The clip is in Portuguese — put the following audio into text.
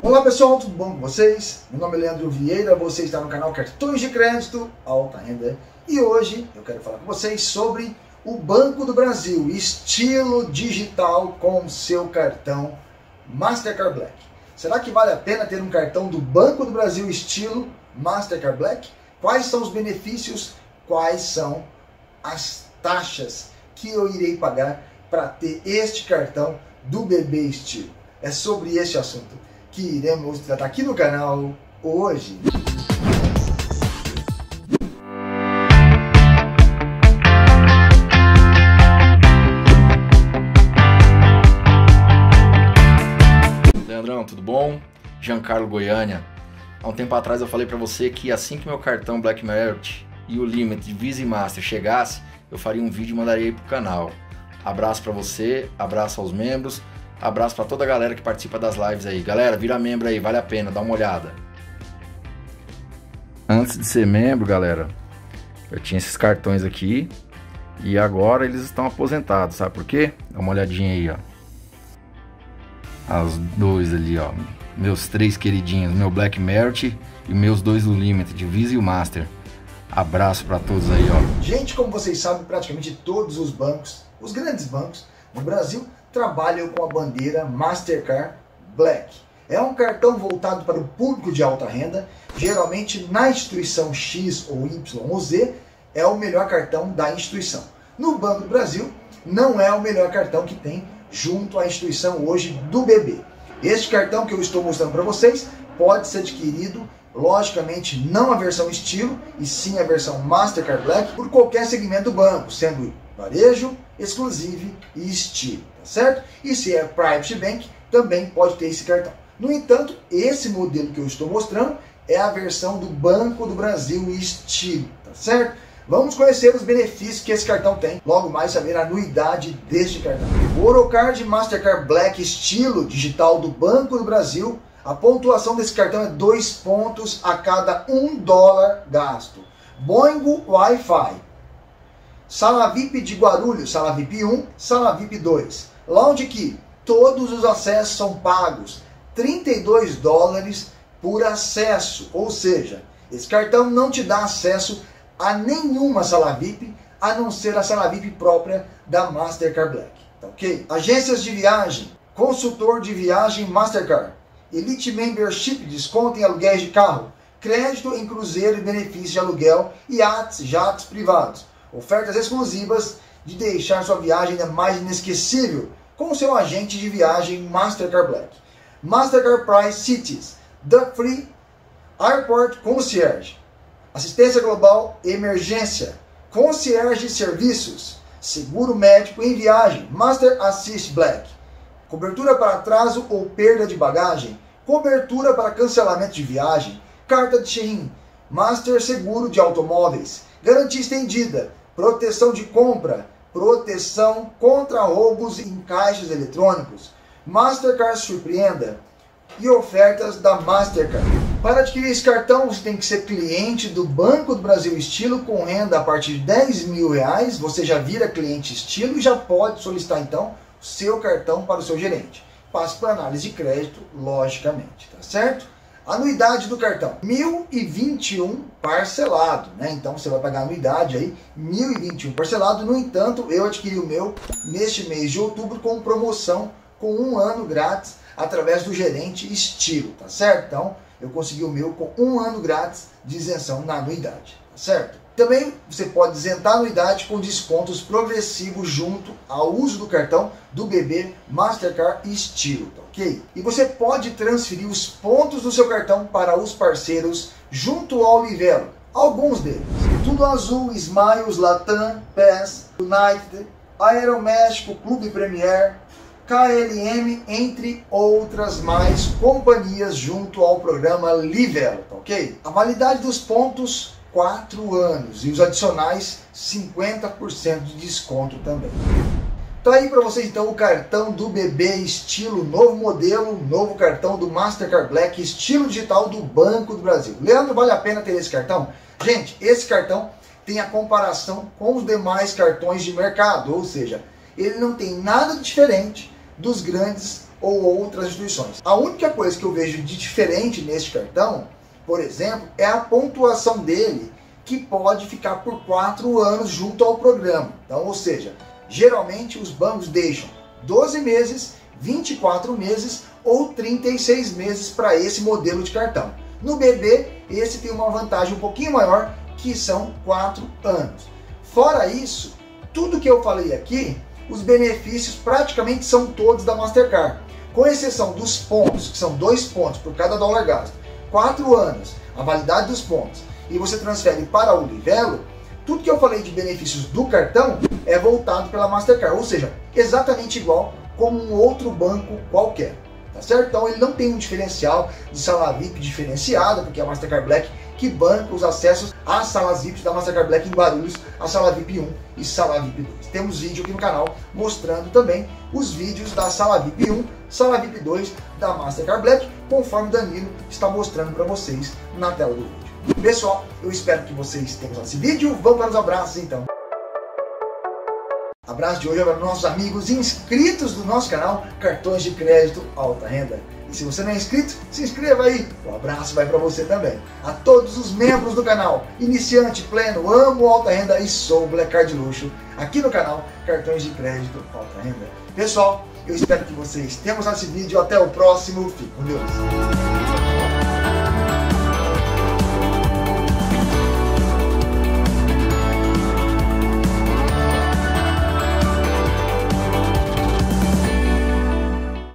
Olá pessoal, tudo bom com vocês? Meu nome é Leandro Vieira, você está no canal Cartões de Crédito Alta Renda e hoje eu quero falar com vocês sobre o Banco do Brasil, estilo digital com seu cartão Mastercard Black. Será que vale a pena ter um cartão do Banco do Brasil estilo Mastercard Black? Quais são os benefícios? Quais são as taxas que eu irei pagar para ter este cartão do BB estilo? É sobre este assunto que iremos tratar aqui no canal hoje. Leandrão, tudo bom? Giancarlo Goiânia. Há um tempo atrás eu falei para você que assim que meu cartão Black Merit e o limit de Visa e Master chegasse, eu faria um vídeo e mandaria aí pro canal. Abraço para você, abraço aos membros. Abraço para toda a galera que participa das lives aí. Galera, vira membro aí, vale a pena, dá uma olhada. Antes de ser membro, galera, eu tinha esses cartões aqui e agora eles estão aposentados, sabe por quê? Dá uma olhadinha aí, ó. As dois ali, ó. Meus três queridinhos, meu Black Merit e meus dois do Limit, de Visa e o Master. Abraço para todos aí, ó. Gente, como vocês sabem, praticamente todos os bancos, os grandes bancos no Brasil, trabalham com a bandeira Mastercard Black. É um cartão voltado para o público de alta renda, geralmente na instituição X ou Y ou Z, é o melhor cartão da instituição. No Banco do Brasil, não é o melhor cartão que tem junto à instituição hoje do BB. Este cartão que eu estou mostrando para vocês pode ser adquirido, logicamente não a versão estilo, e sim a versão Mastercard Black, por qualquer segmento do banco, sendo varejo, exclusive e estilo, tá certo? E se é Private Bank, também pode ter esse cartão. No entanto, esse modelo que eu estou mostrando é a versão do Banco do Brasil estilo, tá certo? Vamos conhecer os benefícios que esse cartão tem, logo mais saber a anuidade deste cartão. O Orocard Mastercard Black estilo digital do Banco do Brasil, a pontuação desse cartão é 2 pontos a cada $1 gasto. Boingo Wi-Fi. Sala VIP de Guarulhos, Sala VIP 1, Sala VIP 2. Lounge Key, todos os acessos são pagos. $32 por acesso, ou seja, esse cartão não te dá acesso a nenhuma sala VIP, a não ser a sala VIP própria da Mastercard Black, tá ok? Agências de viagem, consultor de viagem Mastercard, Elite Membership, desconto em aluguéis de carro, crédito em cruzeiro e benefício de aluguel, iates, jatos privados. Ofertas exclusivas de deixar sua viagem ainda mais inesquecível com o seu agente de viagem Mastercard Black. Mastercard Price Cities, The Free Airport Concierge, assistência global emergência, concierge serviços, seguro médico em viagem, Master Assist Black, cobertura para atraso ou perda de bagagem, cobertura para cancelamento de viagem, carta de check-in, Master Seguro de automóveis, garantia estendida, proteção de compra, proteção contra roubos em caixas eletrônicos, Mastercard Surpreenda e ofertas da Mastercard. Para adquirir esse cartão, você tem que ser cliente do Banco do Brasil Estilo com renda a partir de R$10.000. Você já vira cliente estilo e já pode solicitar então o seu cartão para o seu gerente. Passe por análise de crédito, logicamente, tá certo? Anuidade do cartão, 1.021 parcelado, né? Então você vai pagar a anuidade aí, 1.021 parcelado. No entanto, eu adquiri o meu neste mês de outubro com promoção com 1 ano grátis através do gerente estilo, tá certo? Então eu consegui o meu com 1 ano grátis de isenção na anuidade, tá certo? Também você pode isentar a anuidade com descontos progressivos junto ao uso do cartão do BB Mastercard Estilo, tá ok? E você pode transferir os pontos do seu cartão para os parceiros junto ao Livelo. Alguns deles: Tudo Azul, Smiles, Latam, PES, United, Aeroméxico, Clube Premier, KLM, entre outras mais companhias junto ao programa Livelo, tá ok? A validade dos pontos, 4 anos, e os adicionais 50% de desconto também. Tá aí para vocês então o cartão do BB estilo, novo modelo, novo cartão do Mastercard Black estilo digital do Banco do Brasil. Leandro, vale a pena ter esse cartão? Gente, esse cartão tem a comparação com os demais cartões de mercado, ou seja, ele não tem nada diferente dos grandes ou outras instituições. A única coisa que eu vejo de diferente neste cartão, por exemplo, é a pontuação dele, que pode ficar por 4 anos junto ao programa. Então, ou seja, geralmente os bancos deixam 12 meses, 24 meses ou 36 meses para esse modelo de cartão. No BB, esse tem uma vantagem um pouquinho maior, que são 4 anos. Fora isso, tudo que eu falei aqui, os benefícios praticamente são todos da Mastercard, com exceção dos pontos, que são 2 pontos por cada dólar gasto, 4 anos, a validade dos pontos, e você transfere para o Livelo. Tudo que eu falei de benefícios do cartão é voltado pela Mastercard, ou seja, exatamente igual como um outro banco qualquer, tá certo? Então ele não tem um diferencial de sala VIP diferenciada, porque é a Mastercard Black que banca os acessos às salas VIP da Mastercard Black em Guarulhos, a sala VIP 1 e sala VIP 2. Temos vídeo aqui no canal mostrando também os vídeos da sala VIP 1, sala VIP 2 da Mastercard Black, conforme o Danilo está mostrando para vocês na tela do vídeo. Pessoal, eu espero que vocês tenham gostado desse vídeo. Vamos para os abraços então. Abraço de hoje é para nossos amigos inscritos do nosso canal Cartões de Crédito Alta Renda. E se você não é inscrito, se inscreva aí. O abraço vai para você também. A todos os membros do canal, iniciante, pleno, amo Alta Renda e sou Black Card Luxo, aqui no canal Cartões de Crédito Alta Renda. Pessoal, eu espero que vocês tenham gostado desse vídeo. Até o próximo. Fique com Deus.